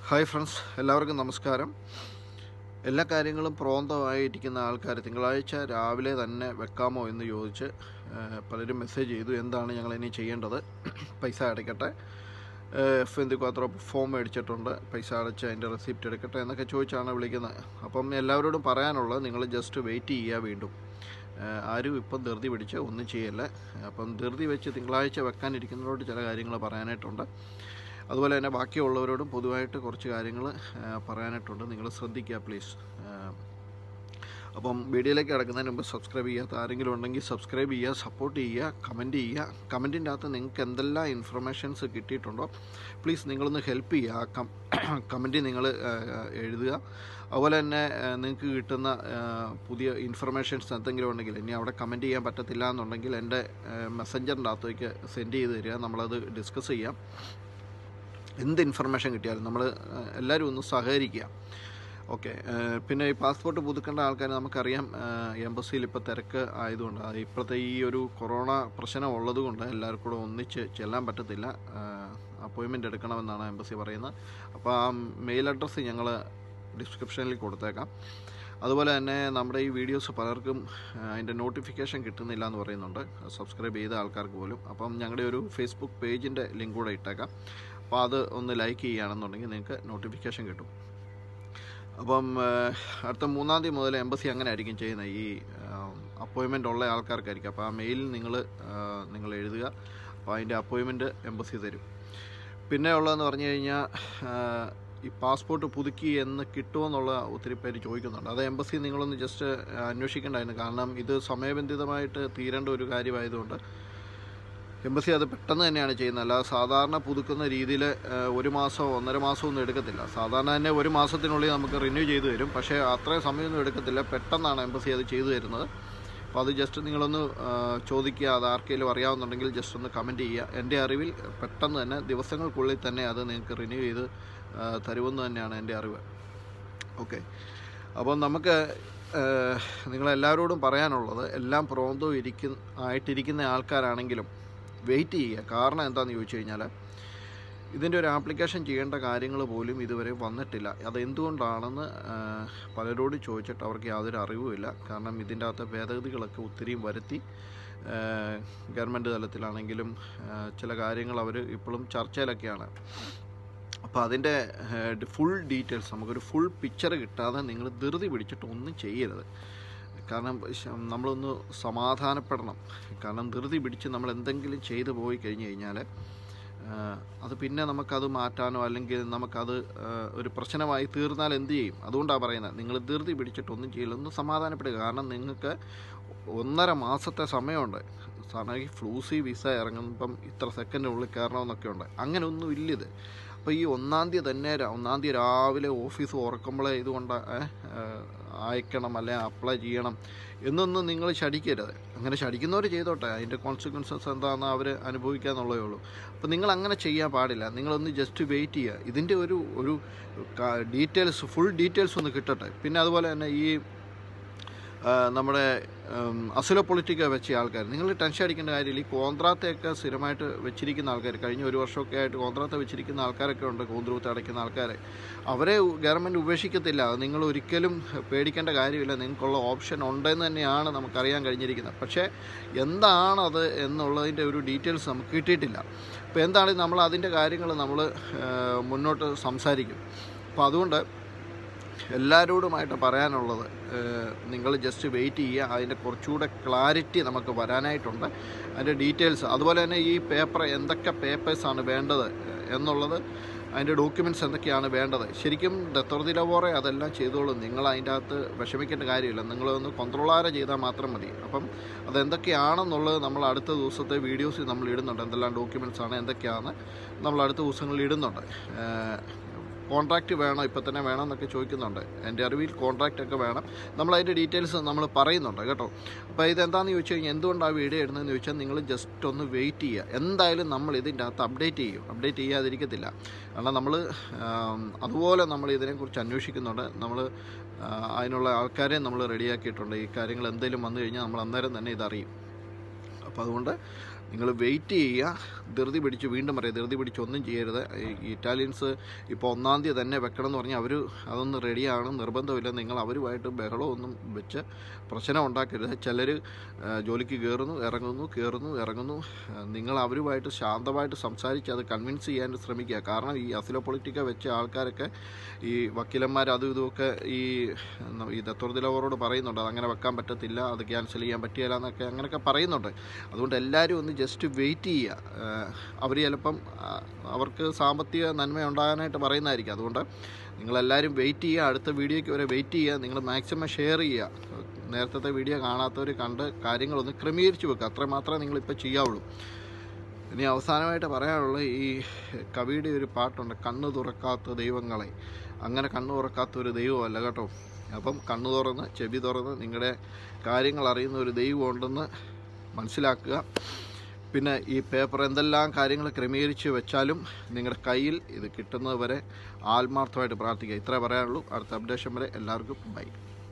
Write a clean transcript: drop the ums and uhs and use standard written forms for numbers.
Hi friends, എല്ലാവർക്കും നമസ്കാരം. എല്ലാ കാര്യങ്ങളും പ്രോന്തമായിരിക്കുന്ന ആൾക്കാർ തിങ്കളാഴ്ച രാവിലെ തന്നെ വെക്കാമോ എന്ന് ചോദിച്ച് പലരും മെസ്സേജ് ചെയ്തു. എന്താണ് ഞങ്ങളിനി ചെയ്യേണ്ടത്? പൈസ അടയ്ക്കട്ടെ, F24 ഫോം മേടിച്ചിട്ടുണ്ട്, പൈസ അടച്ച് അതിൻ്റെ റെസിപ്റ്റ് എടുക്കട്ടെ എന്നൊക്കെ ചോദിച്ചാണ് വിളിക്കുന്നത്. അപ്പം എല്ലാവരോടും പറയാനുള്ളത്, നിങ്ങൾ ജസ്റ്റ് വെയിറ്റ് ചെയ്യുക. വീണ്ടും ആരും ഇപ്പം ധൃതി പിടിച്ച് ഒന്നും ചെയ്യല്ല. അപ്പം ധൃതി വെച്ച് തിങ്കളാഴ്ച വെക്കാനിരിക്കുന്നവരോട് ചില കാര്യങ്ങൾ പറയാനായിട്ടുണ്ട്. അതുപോലെ തന്നെ ബാക്കിയുള്ളവരോടും പൊതുവായിട്ട് കുറച്ച് കാര്യങ്ങൾ പറയാനായിട്ടുണ്ട്. നിങ്ങൾ ശ്രദ്ധിക്കുക പ്ലീസ്. അപ്പം വീഡിയോയിലേക്ക് കിടക്കുന്നതിന് മുമ്പ് സബ്സ്ക്രൈബ് ചെയ്യാത്ത ആരെങ്കിലും ഉണ്ടെങ്കിൽ സബ്സ്ക്രൈബ് ചെയ്യുക, സപ്പോർട്ട് ചെയ്യുക, കമൻറ്റ് ചെയ്യുക. കമൻറ്റിൻ്റെ അകത്ത് നിങ്ങൾക്ക് എന്തെല്ലാം ഇൻഫർമേഷൻസ് കിട്ടിയിട്ടുണ്ടോ പ്ലീസ് നിങ്ങളൊന്ന് ഹെൽപ്പ് ചെയ്യുക. കമൻറ്റ് നിങ്ങൾ എഴുതുക. അതുപോലെ തന്നെ നിങ്ങൾക്ക് കിട്ടുന്ന പുതിയ ഇൻഫർമേഷൻസ് എന്തെങ്കിലും ഉണ്ടെങ്കിൽ, ഇനി അവിടെ കമൻറ്റ് ചെയ്യാൻ പറ്റത്തില്ല എന്നുണ്ടെങ്കിൽ എൻ്റെ മെസ്സഞ്ചറിൻ്റെ അകത്തേക്ക് സെൻഡ് ചെയ്ത് തരിക. നമ്മളത് ഡിസ്കസ് ചെയ്യാം. എന്ത് ഇൻഫർമേഷൻ കിട്ടിയാലും നമ്മൾ എല്ലാവരും ഒന്ന് സഹകരിക്കുക. ഓക്കെ. പിന്നെ ഈ പാസ്പോർട്ട് പുതുക്കേണ്ട ആൾക്കാർ നമുക്കറിയാം, എംബസിയിൽ ഇപ്പോൾ തിരക്ക് ആയതുകൊണ്ട്, ഇപ്പോഴത്തെ ഈ ഒരു കൊറോണ പ്രശ്നം ഉള്ളതുകൊണ്ട് എല്ലാവർക്കും കൂടെ ഒന്നിച്ച് ചെല്ലാൻ പറ്റത്തില്ല. അപ്പോയിൻമെൻ്റ് എടുക്കണമെന്നാണ് എംബസി പറയുന്നത്. അപ്പോൾ ആ മെയിൽ അഡ്രസ്സ് ഞങ്ങൾ ഡിസ്ക്രിപ്ഷനിൽ കൊടുത്തേക്കാം. അതുപോലെ തന്നെ നമ്മുടെ ഈ വീഡിയോസ് പലർക്കും അതിൻ്റെ നോട്ടിഫിക്കേഷൻ കിട്ടുന്നില്ല എന്ന് പറയുന്നുണ്ട്, സബ്സ്ക്രൈബ് ചെയ്ത ആൾക്കാർക്ക് പോലും. അപ്പം ഞങ്ങളുടെ ഒരു ഫേസ്ബുക്ക് പേജിൻ്റെ ലിങ്ക് കൂടെ ഇട്ടേക്കാം. അപ്പോൾ അത് ഒന്ന് ലൈക്ക് ചെയ്യുകയാണെന്നുണ്ടെങ്കിൽ നിങ്ങൾക്ക് നോട്ടിഫിക്കേഷൻ കിട്ടും. അപ്പം അടുത്ത 3-ാം തീയതി മുതൽ എംബസി അങ്ങനെ ആയിരിക്കും ചെയ്യുന്നത്. ഈ അപ്പോയിൻമെൻ്റ് ഉള്ള ആൾക്കാർക്കായിരിക്കും. അപ്പോൾ ആ മെയിൽ നിങ്ങൾ എഴുതുക. അപ്പോൾ അതിൻ്റെ അപ്പോയിൻമെൻറ്റ് എംബസി തരും. പിന്നെ ഉള്ളതെന്ന് പറഞ്ഞു കഴിഞ്ഞാൽ, ഈ പാസ്പോർട്ട് പുതുക്കി എന്ന് കിട്ടുമെന്നുള്ള ഒത്തിരി പേര് ചോദിക്കുന്നുണ്ട്. അത് എംബസി നിങ്ങളൊന്ന് ജസ്റ്റ് അന്വേഷിക്കേണ്ടായിരുന്നു. കാരണം ഇത് സമയബന്ധിതമായിട്ട് തീരേണ്ട ഒരു കാര്യമായതുകൊണ്ട് എംബസി അത് പെട്ടെന്ന് തന്നെയാണ് ചെയ്യുന്നത്. അല്ലാതെ സാധാരണ പുതുക്കുന്ന രീതിയിൽ 1 മാസമോ 1.5 മാസമോ ഒന്നും എടുക്കത്തില്ല. സാധാരണ തന്നെ 1 മാസത്തിനുള്ളിൽ നമുക്ക് റിന്യൂ ചെയ്തു തരും. പക്ഷേ അത്രയും സമയമൊന്നും എടുക്കത്തില്ല, പെട്ടെന്നാണ് എംബസി അത് ചെയ്തു തരുന്നത്. അപ്പോൾ അത് ജസ്റ്റ് നിങ്ങളൊന്ന് ചോദിക്കുക. അത് ആർക്കെങ്കിലും അറിയാവുന്നുണ്ടെങ്കിൽ ജസ്റ്റ് ഒന്ന് കമൻറ്റ് ചെയ്യുക. എൻ്റെ അറിവിൽ പെട്ടെന്ന് തന്നെ ദിവസങ്ങൾക്കുള്ളിൽ തന്നെ അത് നിങ്ങൾക്ക് റിന്യൂ ചെയ്ത് തരുമെന്ന് തന്നെയാണ് എൻ്റെ അറിവ്. ഓക്കെ. അപ്പോൾ നമുക്ക് നിങ്ങളെല്ലാവരോടും പറയാനുള്ളത്, എല്ലാം പ്രോന്തം ആയിട്ടിരിക്കുന്ന ആൾക്കാരാണെങ്കിലും വെയിറ്റ് ചെയ്യുക. കാരണം എന്താണെന്ന് ചോദിച്ചു കഴിഞ്ഞാൽ, ഇതിൻ്റെ ഒരു ആപ്ലിക്കേഷൻ ചെയ്യേണ്ട കാര്യങ്ങൾ പോലും ഇതുവരെ വന്നിട്ടില്ല. അതെന്തുകൊണ്ടാണെന്ന് പലരോട് ചോദിച്ചിട്ട് അവർക്ക് യാതൊരു അറിവുമില്ല. കാരണം ഇതിൻ്റെ അകത്ത് ഭേദഗതികളൊക്കെ ഒത്തിരിയും വരുത്തി. ഗവൺമെൻറ് തലത്തിലാണെങ്കിലും ചില കാര്യങ്ങൾ അവർ ഇപ്പോഴും ചർച്ചയിലൊക്കെയാണ്. അപ്പോൾ അതിൻ്റെ ഫുൾ ഡീറ്റെയിൽസ്, നമുക്കൊരു ഫുൾ പിക്ചർ കിട്ടാതെ നിങ്ങൾ ധൃതി പിടിച്ചിട്ട് ഒന്നും ചെയ്യരുത്. കാരണം നമ്മളൊന്ന് സമാധാനപ്പെടണം. കാരണം ധൃതി പിടിച്ച് നമ്മൾ എന്തെങ്കിലും ചെയ്തു പോയി കഴിഞ്ഞ് കഴിഞ്ഞാൽ അത് പിന്നെ നമുക്കത് മാറ്റാനോ അല്ലെങ്കിൽ നമുക്കത് ഒരു പ്രശ്നമായി തീർന്നാൽ എന്ത് ചെയ്യും? അതുകൊണ്ടാണ് പറയുന്നത്, നിങ്ങൾ ധൃതി പിടിച്ചിട്ടൊന്നും ചെയ്യില്ല, ഒന്ന് സമാധാനപ്പെടുക. കാരണം നിങ്ങൾക്ക് 1.5 മാസത്തെ സമയമുണ്ട്. സാധാരണ ഈ ഫ്ലൂസി വിസ ഇറങ്ങുമ്പം ഇത്ര സെക്കൻഡിനുള്ളിൽ കയറണമെന്നൊക്കെ ഉണ്ട്. അങ്ങനെ ഒന്നും ഇല്ലിത്. അപ്പോൾ ഈ 1-ാം തീയതി രാവിലെ ഓഫീസ് തുറക്കുമ്പോഴേ ഇതുകൊണ്ട് അയക്കണം അല്ലെങ്കിൽ അപ്ലൈ ചെയ്യണം എന്നൊന്നും നിങ്ങൾ ശടിക്കരുത്. അങ്ങനെ ശടിക്കുന്നവർ ചെയ്തോട്ടെ, അതിൻ്റെ കോൺസിക്വൻസസ് എന്താണെന്ന് അവർ അനുഭവിക്കുക എന്നുള്ളതേ ഉള്ളൂ. അപ്പോൾ നിങ്ങൾ അങ്ങനെ ചെയ്യാൻ പാടില്ല. നിങ്ങളൊന്ന് ജസ്റ്റ് വെയിറ്റ് ചെയ്യുക. ഇതിൻ്റെ ഒരു ഡീറ്റെയിൽസ്, ഫുൾ ഡീറ്റെയിൽസ് ഒന്ന് കിട്ടട്ടെ. പിന്നെ അതുപോലെ തന്നെ ഈ നമ്മുടെ അസുല പൊളിറ്റിക്ക വെച്ച ആൾക്കാർ, നിങ്ങൾ ടെൻഷൻ അടിക്കേണ്ട കാര്യമില്ല. ഈ കോൺട്രാക്റ്റൊക്കെ സ്ഥിരമായിട്ട് വെച്ചിരിക്കുന്ന ആൾക്കാർ, കഴിഞ്ഞ 1 വർഷമൊക്കെ ആയിട്ട് കോൺട്രാക്റ്റ് വെച്ചിരിക്കുന്ന ആൾക്കാരൊക്കെ ഉണ്ട്, കോൺട്രാക്റ്റ് അടയ്ക്കുന്ന ആൾക്കാരെ. അവരെ ഗവൺമെൻറ് ഉപേക്ഷിക്കത്തില്ല. അത് നിങ്ങൾ ഒരിക്കലും പേടിക്കേണ്ട കാര്യമില്ല. നിങ്ങൾക്കുള്ള ഓപ്ഷൻ ഉണ്ടെന്ന് തന്നെയാണ് നമുക്കറിയാൻ കഴിഞ്ഞിരിക്കുന്നത്. പക്ഷേ എന്താണത് എന്നുള്ളതിൻ്റെ ഒരു ഡീറ്റെയിൽസ് നമുക്ക് കിട്ടിയിട്ടില്ല. അപ്പോൾ എന്താണെങ്കിലും നമ്മൾ അതിൻ്റെ കാര്യങ്ങൾ നമ്മൾ മുന്നോട്ട് സംസാരിക്കും. അപ്പോൾ അതുകൊണ്ട് എല്ലാവരോടുമായിട്ട് പറയാനുള്ളത്, നിങ്ങൾ ജസ്റ്റ് വെയിറ്റ് ചെയ്യുക. അതിൻ്റെ കുറച്ചുകൂടെ ക്ലാരിറ്റി നമുക്ക് വരാനായിട്ടുണ്ട്, അതിൻ്റെ ഡീറ്റെയിൽസ്. അതുപോലെ തന്നെ ഈ പേപ്പർ, എന്തൊക്കെ പേപ്പേഴ്സാണ് വേണ്ടത് എന്നുള്ളത്, അതിൻ്റെ ഡോക്യുമെൻറ്റ്സ് എന്തൊക്കെയാണ് വേണ്ടത്. ശരിക്കും ദത്തോർതിലവോറെ അതെല്ലാം ചെയ്തോളും. നിങ്ങൾ അതിൻ്റെ അകത്ത് വിഷമിക്കേണ്ട കാര്യമില്ല. നിങ്ങളൊന്ന് കൺട്രോളാരെ ചെയ്താൽ മാത്രം മതി. അപ്പം അതെന്തൊക്കെയാണെന്നുള്ളത് നമ്മൾ അടുത്ത ദിവസത്തെ വീഡിയോസിൽ നമ്മൾ ഇടുന്നുണ്ട്. എന്തെല്ലാം ഡോക്യുമെൻറ്റ്സാണ്, എന്തൊക്കെയാണ് നമ്മൾ അടുത്ത ദിവസങ്ങളിൽ ഇടുന്നുണ്ട്. കോൺട്രാക്റ്റ് വേണം, ഇപ്പം തന്നെ വേണം എന്നൊക്കെ ചോദിക്കുന്നുണ്ട്. എൻ്റെ അറിവിൽ കോൺട്രാക്റ്റൊക്കെ വേണം. നമ്മളതിൻ്റെ ഡീറ്റെയിൽസ് നമ്മൾ പറയുന്നുണ്ട് കേട്ടോ. അപ്പോൾ ഇതെന്താണെന്ന് ചോദിച്ചു കഴിഞ്ഞാൽ, എന്തുകൊണ്ടാണ് വീഡിയോ ഇടുന്നതെന്ന് ചോദിച്ചാൽ, നിങ്ങൾ ജസ്റ്റ് ഒന്ന് വെയിറ്റ് ചെയ്യുക. എന്തായാലും നമ്മൾ ഇതിൻ്റെ അകത്ത് അപ്ഡേറ്റ് ചെയ്യാതിരിക്കത്തില്ല. കാരണം നമ്മൾ അതുപോലെ നമ്മൾ ഇതിനെക്കുറിച്ച് അന്വേഷിക്കുന്നുണ്ട്. നമ്മൾ അതിനുള്ള ആൾക്കാരെ നമ്മൾ റെഡിയാക്കിയിട്ടുണ്ട്. ഈ കാര്യങ്ങൾ എന്തെങ്കിലും വന്നു കഴിഞ്ഞാൽ നമ്മൾ അന്നേരം തന്നെ ഇതറിയും. അപ്പോൾ അതുകൊണ്ട് നിങ്ങൾ വെയിറ്റ് ചെയ്യുക. ധൃതി പിടിച്ച്, വീണ്ടും പറയാം, ധൃതി പിടിച്ച് ഒന്നും ചെയ്യരുത്. ഈ ഇറ്റാലിയൻസ് ഇപ്പോൾ 1-ാം തീയതി തന്നെ വെക്കണം എന്ന് പറഞ്ഞാൽ അവർ അതൊന്നും റെഡിയാണ്, നിർബന്ധമില്ല. നിങ്ങൾ അവരുമായിട്ട് ബഹളമൊന്നും വെച്ച് പ്രശ്നം ഉണ്ടാക്കരുത്. ചിലർ ജോലിക്ക് കയറുന്നു ഇറങ്ങുന്നു. നിങ്ങൾ അവരുമായിട്ട് ശാന്തമായിട്ട് സംസാരിച്ച് അത് കൺവിൻസ് ചെയ്യാൻ ശ്രമിക്കുക. കാരണം ഈ അസിലോ പൊളിറ്റിക്ക വെച്ച ആൾക്കാരൊക്കെ, ഈ വക്കീലന്മാർ അതും ഇതുമൊക്കെ ഈ ദത്തോർദിലവറോട് പറയുന്നുണ്ട്, അതങ്ങനെ വെക്കാൻ പറ്റത്തില്ല, അത് ക്യാൻസൽ ചെയ്യാൻ പറ്റില്ല എന്നൊക്കെ അങ്ങനെയൊക്കെ പറയുന്നുണ്ട്. അതുകൊണ്ട് എല്ലാവരും ഒന്ന് ജസ്റ്റ് വെയിറ്റ് ചെയ്യുക. അവർ ചിലപ്പം അവർക്ക് സാമ്പത്തിക നന്മ ഉണ്ടാകാനായിട്ട് പറയുന്നതായിരിക്കും. അതുകൊണ്ട് നിങ്ങളെല്ലാവരും വെയിറ്റ് ചെയ്യുക. അടുത്ത വീഡിയോയ്ക്ക് വരെ വെയിറ്റ് ചെയ്യുക. നിങ്ങൾ മാക്സിമം ഷെയർ ചെയ്യുക. നേരത്തെ വീഡിയോ കാണാത്തവർ കണ്ട് കാര്യങ്ങളൊന്ന് ക്രമീകരിച്ച് വെക്കുക. അത്രയും മാത്രമേ നിങ്ങളിപ്പോൾ ചെയ്യാവുള്ളൂ. ഇനി അവസാനമായിട്ട് പറയാനുള്ള, ഈ കവിയുടെ ഒരു പാട്ടുണ്ട്, കണ്ണ് തുറക്കാത്ത ദൈവങ്ങളെ. അങ്ങനെ കണ്ണ് തുറക്കാത്ത ഒരു ദൈവമല്ല കേട്ടോ. അപ്പം കണ്ണ് തുറന്ന് ചെവി തുറന്ന് നിങ്ങളുടെ കാര്യങ്ങൾ അറിയുന്ന ഒരു ദൈവം ഉണ്ടെന്ന് മനസ്സിലാക്കുക. പിന്നെ ഈ പേപ്പർ എന്തെല്ലാം കാര്യങ്ങൾ ക്രമീകരിച്ച് വെച്ചാലും നിങ്ങളുടെ കയ്യിൽ ഇത് കിട്ടുന്നത് വരെ ആത്മാർത്ഥമായിട്ട് പ്രാർത്ഥിക്കുക. ഇത്രേ പറയാനുള്ളൂ. അടുത്ത അപ്ഡേഷൻ വരെ എല്ലാവർക്കും ബൈ.